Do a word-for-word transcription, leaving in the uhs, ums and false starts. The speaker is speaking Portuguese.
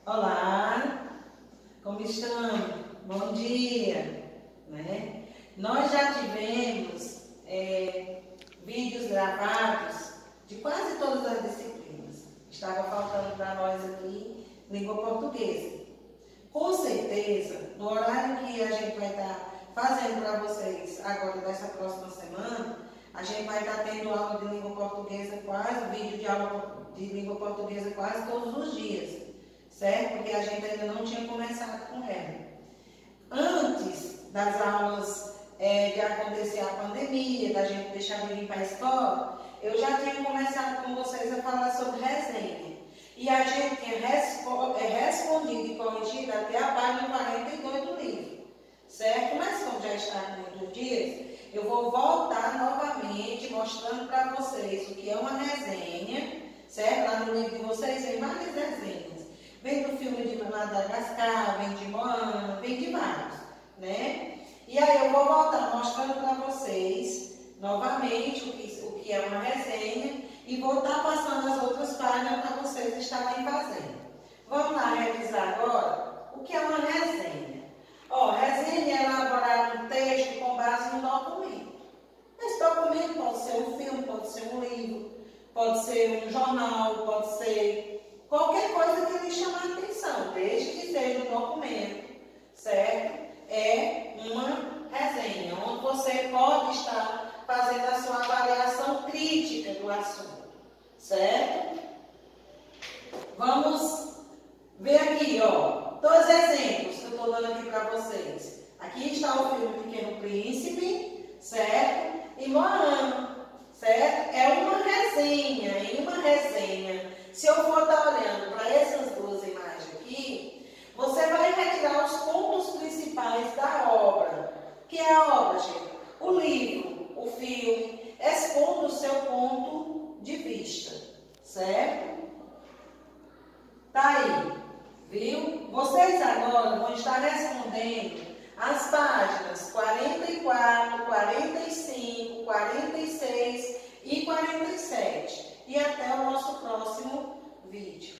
Olá, como estão? Bom dia, né? Nós já tivemos é, vídeos gravados de quase todas as disciplinas. Estava faltando para nós aqui língua portuguesa. Com certeza, no horário que a gente vai estar fazendo para vocês agora, dessa próxima semana, a gente vai estar tendo aula de língua portuguesa quase, vídeo de aula de língua portuguesa quase todos os dias, certo? Porque a gente ainda não tinha começado com ela. Antes das aulas é, de acontecer a pandemia, da gente deixar de vir para a escola, eu já tinha começado com vocês a falar sobre resenha. E a gente tinha respo respondido e corrigido até a página quarenta e dois do livro, certo? Mas como já está com muitos dias, eu vou voltar novamente mostrando para vocês o que é uma resenha, certo? Lá no livro de vocês tem várias resenhas. Vem do filme de Madagascar, vem de Moana, vem de vários, né? E aí eu vou voltar mostrando para vocês novamente o que, o que é uma resenha e vou estar passando as outras páginas para vocês estarem fazendo. Vamos lá revisar agora o que é uma resenha. Ó, resenha é elaborar um texto com base no documento. Esse documento pode ser um filme, pode ser um livro, pode ser um jornal, pode ser qualquer coisa que lhe chame a atenção, desde que seja um documento, certo? É uma resenha, onde você pode estar fazendo a sua avaliação crítica do assunto, certo? Vamos ver aqui, ó, dois exemplos que eu estou dando aqui para vocês. Aqui está o filme Pequeno Príncipe, certo? E Moana, certo? É uma resenha, em uma resenha. Se eu for estar olhando para essas duas imagens aqui, você vai retirar os pontos principais da obra. Que é a obra, gente? O livro, o filme, expondo o seu ponto de vista, certo? Tá aí, viu? Vocês agora vão estar respondendo as páginas quarenta e quatro, quarenta e cinco, quarenta e seis e quarenta e sete. E até o nosso próximo vídeo.